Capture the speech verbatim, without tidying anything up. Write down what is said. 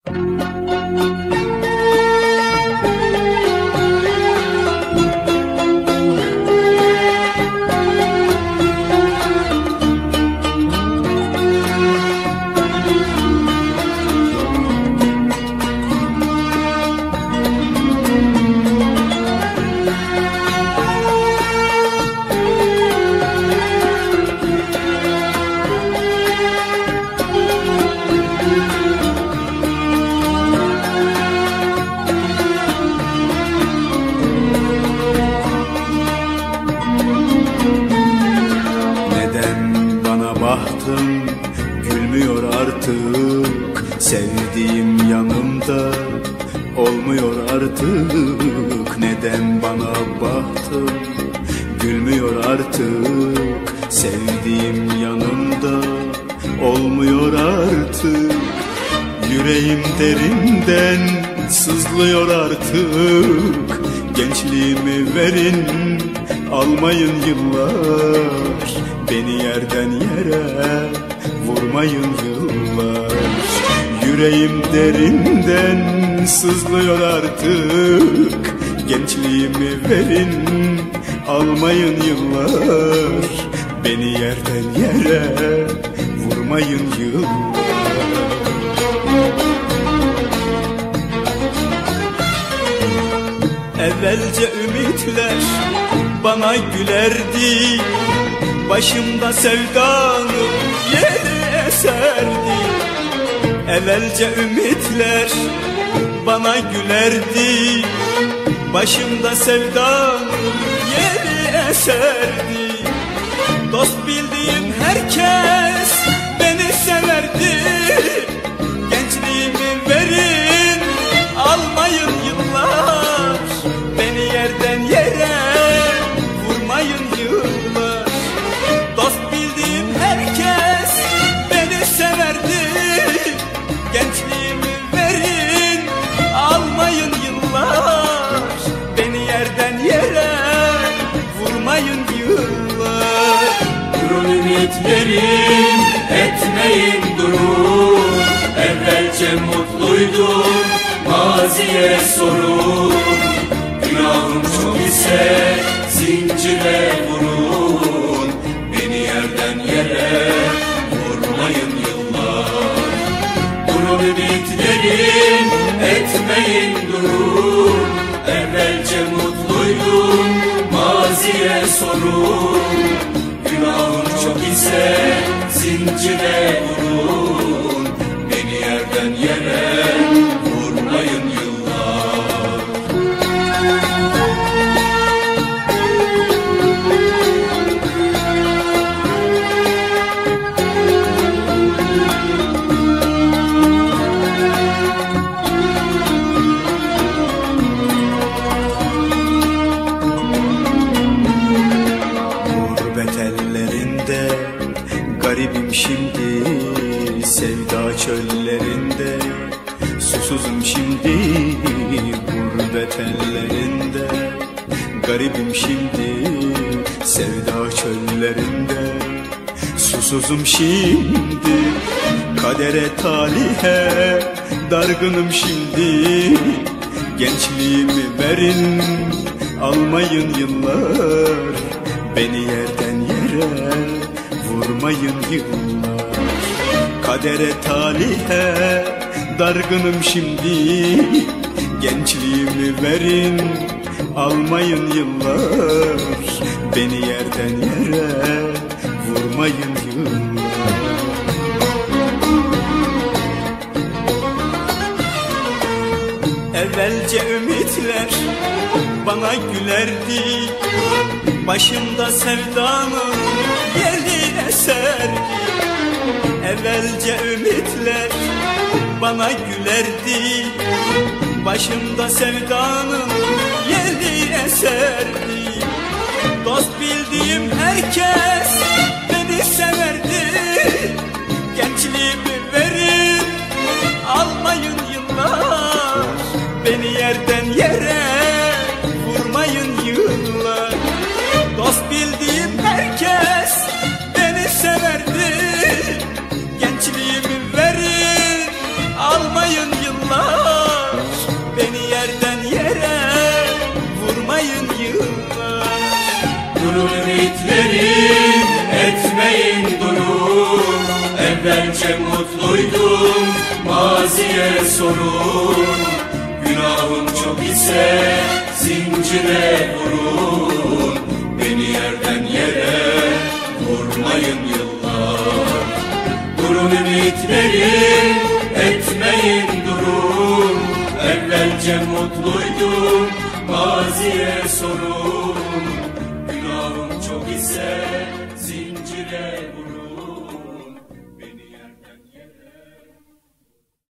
Bahtım gülmüyor artık, sevdiğim yanımda olmuyor artık. Neden bana bahtım gülmüyor artık, sevdiğim yanımda olmuyor artık. Yüreğim derinden sızlıyor artık, gençliğimi verin almayın yıllar, beni yerden yere vurmayın yıllar. Yüreğim derinden sızlıyor artık, gençliğimi verin almayın yıllar, beni yerden yere vurmayın yıllar. Evvelce ümitler bana gülerdi, başımda sevdanın yeri eserdi. Evvelce ümitler bana gülerdi, başımda sevdanın yeri eserdi. Dost bildiğim herkes beni severdi, gençliğimi verin almayın yıllar, beni yerden yere vurmayın yıllar. Dost bildiğim herkes beni severdi, gençliğimi verin almayın yıllar, beni yerden yere vurmayın yıllar. Durun ümitlerim, etmeyin durun, evvelce mutluydum, maziye sorun. Günahım çok ise zincire vurun, beni yerden yere vurmayın yıllar. Durun ümitlerim, etmeyin durun, evvelce mutluydum, maziye sorun. Günahım çok ise zincire vurun, beni yerden yere vurmayın yıllar. Gurbet ellerinde garibim şimdi, sevda çöllerinde susuzum şimdi. Gurbet ellerinde garibim şimdi, sevda çöllerinde susuzum şimdi. Kadere talihe dargınım şimdi, gençliğimi verin almayın yıllar, beni yerden yere vurmayın yıllar. Kadere talihe dargınım şimdi, gençliğimi verin almayın yıllar, beni yerden yere vurmayın yıllar. Evvelce ümitler bana gülerdi, başımda sevdanın yeli eserdi. Evvelce ümitler bana gülerdi, başımda sevdanın yeli eserdi. Dost bildiğim herkes beni severdi, gençliğimi verin almayın yıllar, beni yerden yere vurmayın yıllar. Dost bildiğim herkes beni severdi, gençliğimi verin almayın yıllar. ümitlerim, etmeyin durun. Evvelce mutluydum, maziye sorun. Günahım çok ise zincire vurun. Beni yerden yere vurmayın yıllar. Durun ümitlerim, etmeyin durun. Evvelce mutluydum, maziye sorun. Günahım çok ise zincire vurun.